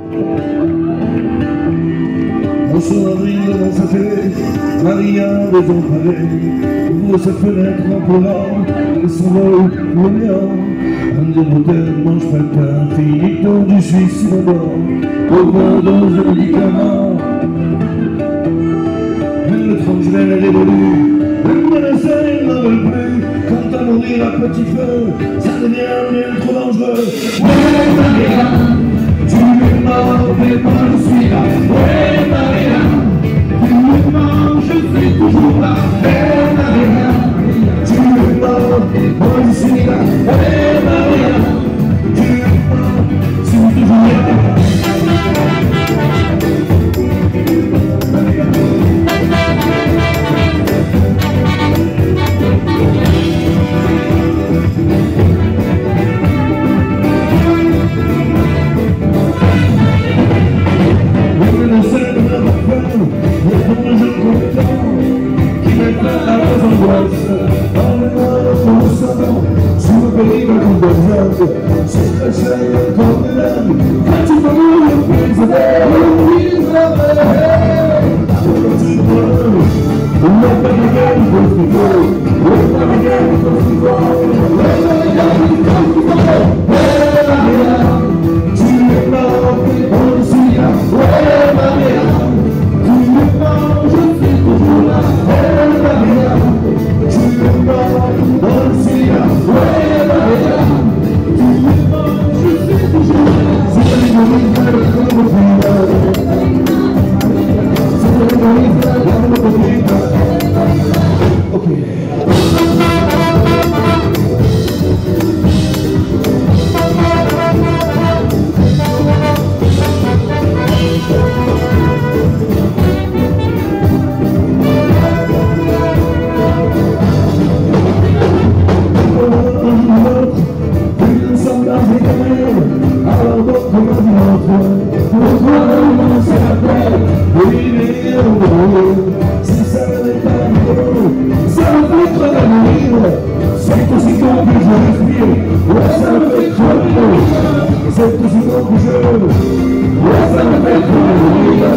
On se revient devant sa télé, Maria désemparée, ouvre sa fenêtre en pleurant, et s'envole le néant. Un des moteurs mange pas de pain, finito du suicide en bord, overdose de médicaments. Mais le transgène est révolu, le médecin il n'en veut plus. Quant à mourir à petit feu, ça devient bien trop dangereux. Ouais Maria, tu es mort, mais moi je suis là. Ouais Maria, tu es mort, je suis toujours là. Ouais Maria, tu es mort, moi je suis là. Ouais Maria, tu es mort, je suis toujours là. C'est très cher comme l'âme, quand tu vas mourir prisonnier, si ça n'est pas rigolo, ça me fait trop d'amour. C'est aussi bon que je respire, ouais ça me fait trop rire. C'est aussi bon que je, ouais ça me fait trop rire.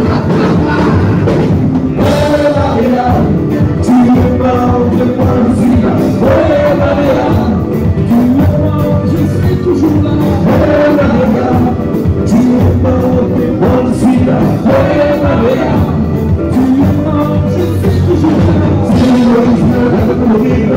Ouais Maria, tu es mort, de moi je suis là. Ouais Maria, tu es mort, je suis toujours là. Ouais Maria, tu es mort, de moi je suis là. Ouais Maria, tu es mort, je suis toujours là. C'est l'égoïsme, l'égoïsme.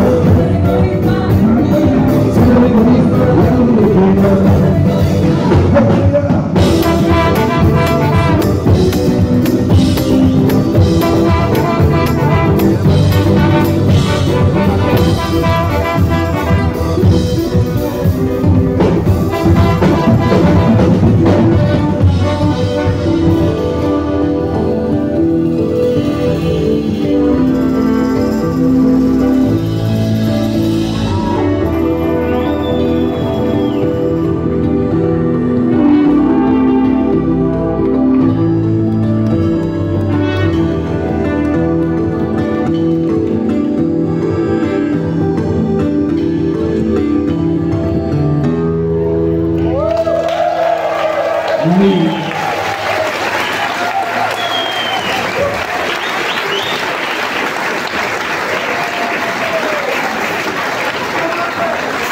Me.